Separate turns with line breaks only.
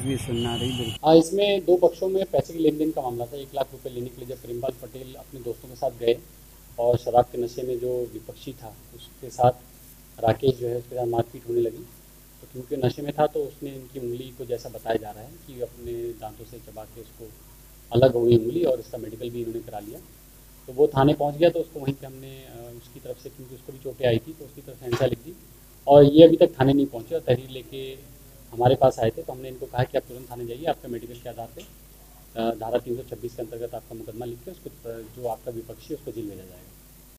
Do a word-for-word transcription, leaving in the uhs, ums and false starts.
भी सुनना रही।
हाँ, इसमें दो पक्षों में पैसे के लेन देन का मामला था। एक लाख रुपए लेने के लिए जब प्रेमपाल पटेल अपने दोस्तों के साथ गए और शराब के नशे में जो विपक्षी था उसके साथ राकेश जो है उसके साथ मारपीट होने लगी, तो क्योंकि नशे में था तो उसने इनकी उंगली को, जैसा बताया जा रहा है कि अपने दांतों से चबा के उसको अलग हो गई उंगली, और इसका मेडिकल भी इन्होंने करा लिया। तो वो थाने पहुंच गया, तो उसको वहीं पे हमने उसकी तरफ से, क्योंकि उसको भी चोटें आई थी, तो उसकी तरफ से हिंसा लिख दी। और ये अभी तक थाने नहीं पहुंचे और तहरीर लेके हमारे पास आए थे, तो हमने इनको कहा कि आप तुरंत थाने जाइए, आपका मेडिकल के आधार पे धारा तीन सौ छब्बीस के अंतर्गत आपका मुकदमा लिख के उसको, जो आपका विपक्षी है उसको जेल भेजा जाएगा।